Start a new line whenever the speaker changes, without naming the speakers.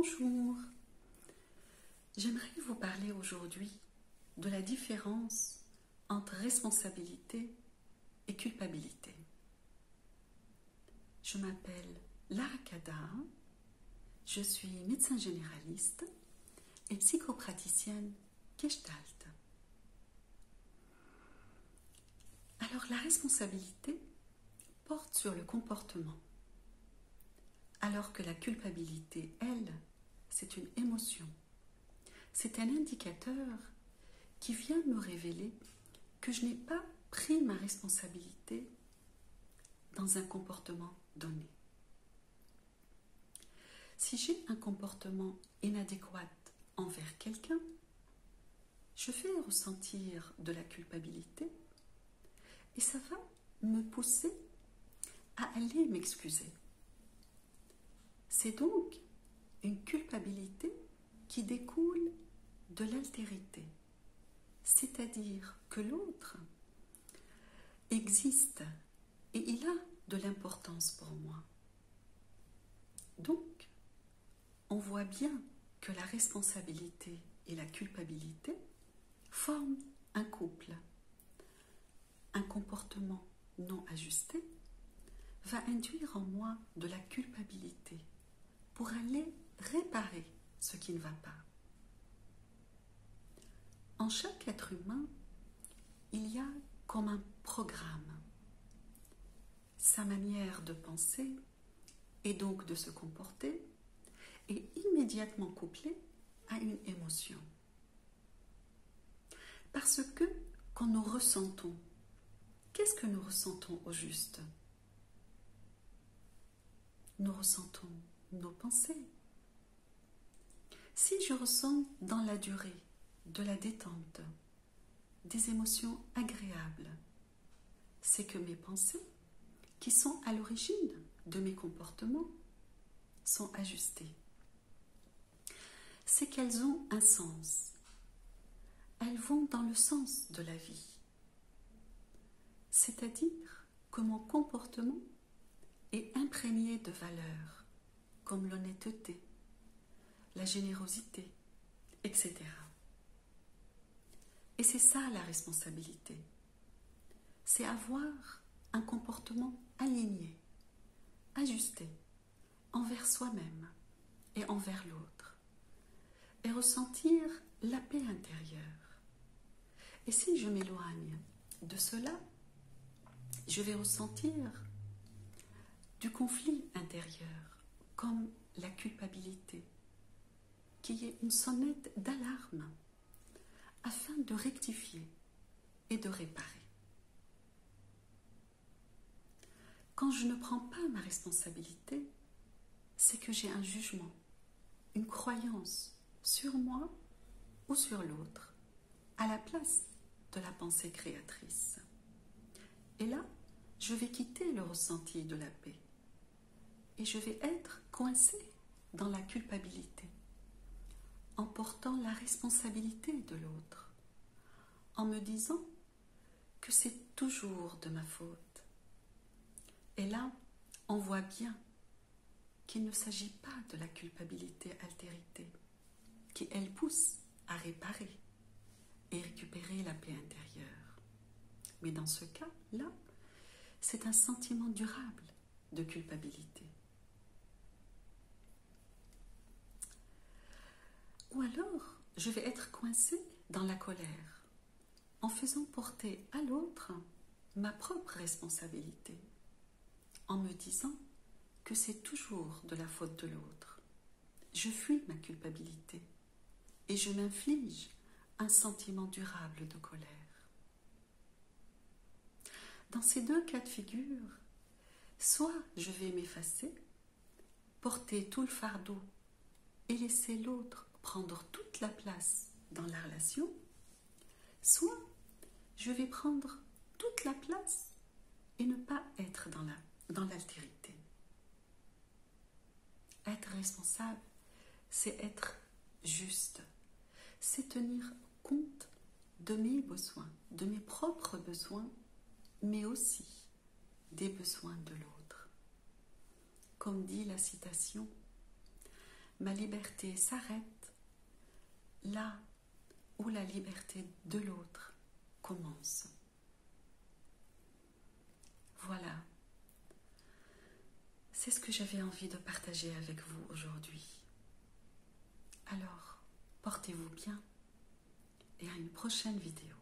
Bonjour, j'aimerais vous parler aujourd'hui de la différence entre responsabilité et culpabilité. Je m'appelle Lara Kada, je suis médecin généraliste et psychopraticienne Gestalt. Alors la responsabilité porte sur le comportement, alors que la culpabilité, elle, c'est une émotion. C'est un indicateur qui vient me révéler que je n'ai pas pris ma responsabilité dans un comportement donné. Si j'ai un comportement inadéquat envers quelqu'un, je vais ressentir de la culpabilité et ça va me pousser à aller m'excuser. C'est donc une culpabilité qui découle de l'altérité, c'est-à-dire que l'autre existe et il a de l'importance pour moi. Donc, on voit bien que la responsabilité et la culpabilité forment un couple. Un comportement non ajusté va induire en moi de la culpabilité pour aller réparer ce qui ne va pas. En chaque être humain, il y a comme un programme, sa manière de penser et donc de se comporter est immédiatement couplée à une émotion. Parce que quand nous ressentons, qu'est-ce que nous ressentons au juste? Nous ressentons nos pensées. Si je ressens dans la durée de la détente des émotions agréables, c'est que mes pensées, qui sont à l'origine de mes comportements, sont ajustées. C'est qu'elles ont un sens. Elles vont dans le sens de la vie. C'est-à-dire que mon comportement est imprégné de valeurs, comme l'honnêteté, la générosité, etc. Et c'est ça la responsabilité. C'est avoir un comportement aligné, ajusté, envers soi-même et envers l'autre, et ressentir la paix intérieure. Et si je m'éloigne de cela, je vais ressentir du conflit intérieur, comme la culpabilité, qui est une sonnette d'alarme, afin de rectifier et de réparer. Quand je ne prends pas ma responsabilité, c'est que j'ai un jugement, une croyance sur moi ou sur l'autre, à la place de la pensée créatrice. Et là, je vais quitter le ressenti de la paix et je vais être coincée dans la culpabilité, en portant la responsabilité de l'autre, en me disant que c'est toujours de ma faute. Et là, on voit bien qu'il ne s'agit pas de la culpabilité altérité, qui elle pousse à réparer et récupérer la paix intérieure. Mais dans ce cas-là, c'est un sentiment durable de culpabilité. Ou alors, je vais être coincée dans la colère, en faisant porter à l'autre ma propre responsabilité, en me disant que c'est toujours de la faute de l'autre. Je fuis ma culpabilité et je m'inflige un sentiment durable de colère. Dans ces deux cas de figure, soit je vais m'effacer, porter tout le fardeau et laisser l'autre prendre toute la place dans la relation, soit je vais prendre toute la place et ne pas être dans l'altérité. Être responsable, c'est être juste, c'est tenir compte de mes besoins, de mes propres besoins, mais aussi des besoins de l'autre. Comme dit la citation, ma liberté s'arrête là où la liberté de l'autre commence. Voilà, c'est ce que j'avais envie de partager avec vous aujourd'hui. Alors, portez-vous bien et à une prochaine vidéo.